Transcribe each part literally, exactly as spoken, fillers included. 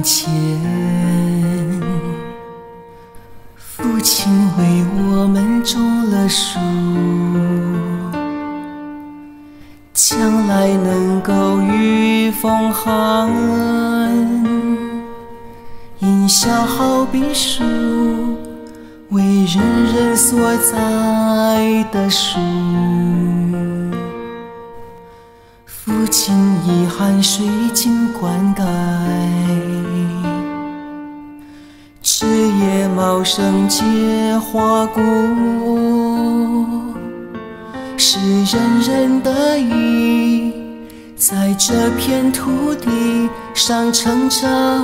前，父亲为我们种了树，将来能够御风寒。荫下好比树，为人人所栽的树。父亲以汗水经灌溉，枝叶茂盛结花果，是人人得以在这片土地上成长。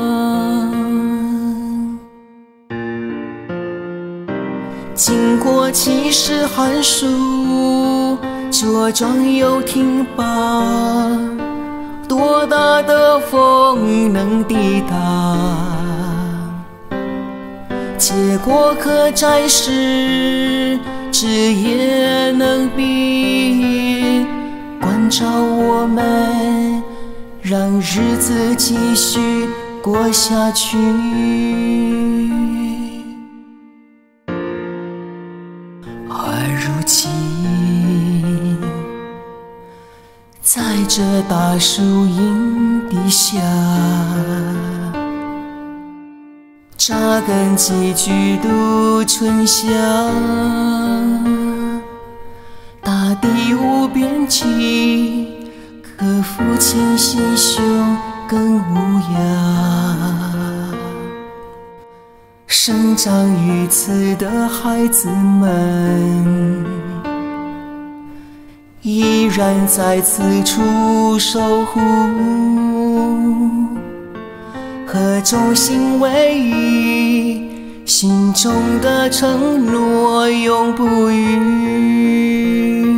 经过几时寒暑，茁壮又挺拔，多大的风能抵挡？结果可摘时，枝叶能避，关照我们，让日子继续过下去。而如今，在这大树荫底下，扎根寄居度春夏，大地无边际，可父亲心胸更无涯。生长于此的孩子们，依然在此处守护，和衷心为意，心中的承诺永不渝。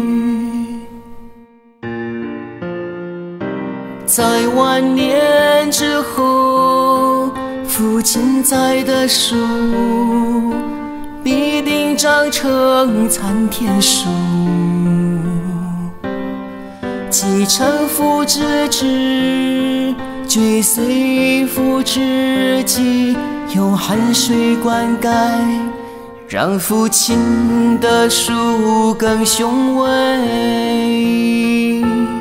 在万年之后，父亲栽的树必定长成参天树，继承父之志，追随父之迹，用汗水灌溉，让父亲的树更雄伟。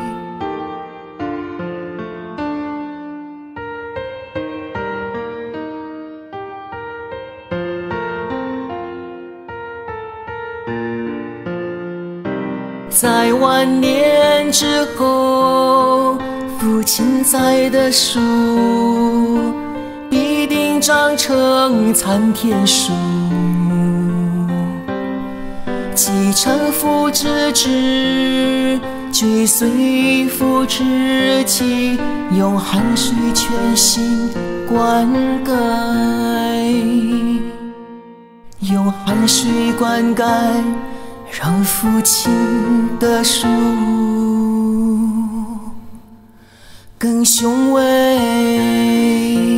在万年之后，父亲栽的树必定长成参天树，继承父之志，追随父之迹，用汗水全心灌溉，用汗水灌溉，让父亲的树更雄伟。